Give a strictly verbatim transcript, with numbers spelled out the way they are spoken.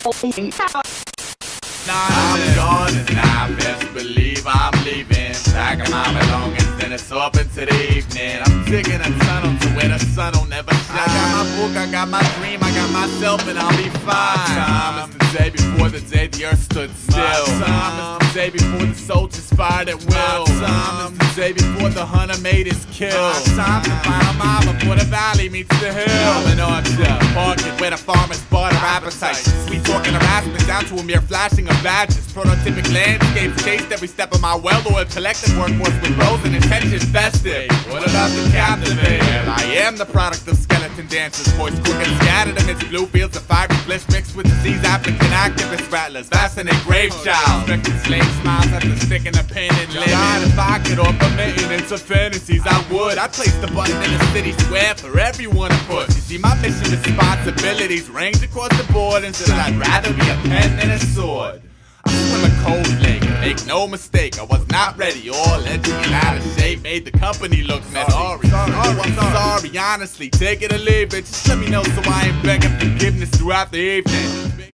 I'm gone and I best believe I'm leaving. Packing my belongings, then it's up into the evening. I'm digging a tunnel to where the sun will never shine. I got my book, I got my dream, I got myself, and I'll be fine. My time is the day before the day the earth stood still. My time is the day before the soldiers fired at will. My time is the day before the hunter made his kill. My time to find a mile before the valley meets the hill. I'm an archer, market where the farmers bought their appetite. Sweet talking harassment down to a mere flashing of badges. Prototypic landscapes chased every step of my well-oiled collective workforce with roles and intention vested. What about the captivate? I am the product of skeleton dancers, voice quick and scattered amidst blue fields of fiery bliss mixed with disease applicant activist rattlers. Fascinate grave child, expecting slave smiles after sticking a pin in linen. God, if I could offer maintenance of fantasies, I would. I'd place the button in the city square for everyone to push. You see, my mission responsibilities range across the board, and said I'd rather be a pen than a sword. I swim a cold lake, make no mistake, I was not ready. All edgy and out of shape, made the company look messy. Sorry, sorry, sorry, I'm sorry, honestly, take it or leave it. Just let me know so I ain't begging forgiveness throughout the evening.